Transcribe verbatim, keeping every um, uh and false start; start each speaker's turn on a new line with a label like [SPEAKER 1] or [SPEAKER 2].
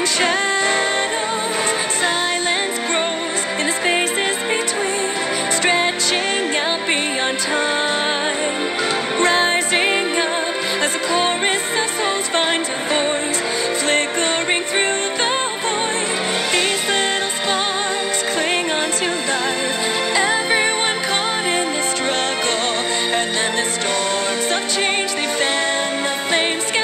[SPEAKER 1] Shadows, silence grows in the spaces between, stretching out beyond time, rising up as a chorus of souls finds a voice, flickering through the void. These little sparks cling on to life, everyone caught in this struggle, and then the storms of change, they fan the flames.